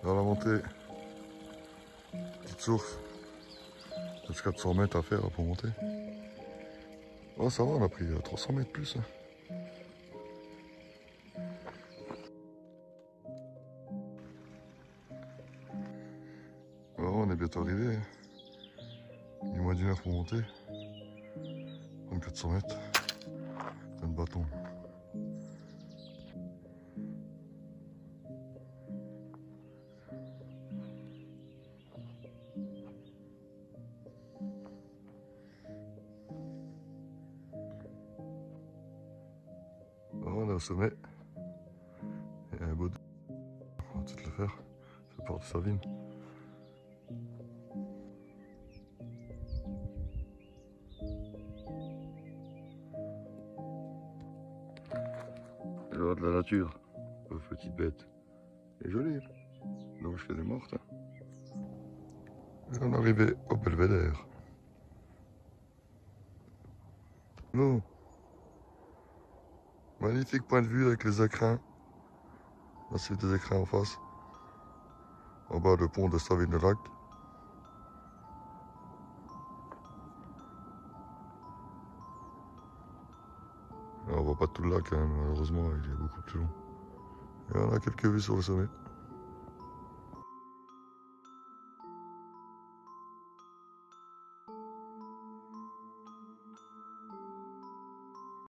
Dans la montée, petite source, jusqu'à 400 mètres à faire pour monter. Oh ça va, on a pris 300 mètres plus. Oh, on est bientôt arrivé. Il est moins d'une heure pour monter. Donc 400 mètres. C'est un bâton. Oh, on est au sommet. Il y a un beau. On va tout le faire. C'est porte de Savine. Je vois de la nature. Oh, petite bête. Elle est jolie. Dommage qu'elle est morte. Et on est arrivé au belvédère. Non. Magnifique point de vue avec les écrins. Là, c'est des écrins en face. En bas, le pont de Savine-le-Lac. On voit pas tout le lac, hein, malheureusement, il est beaucoup plus long. Et on a quelques vues sur le sommet.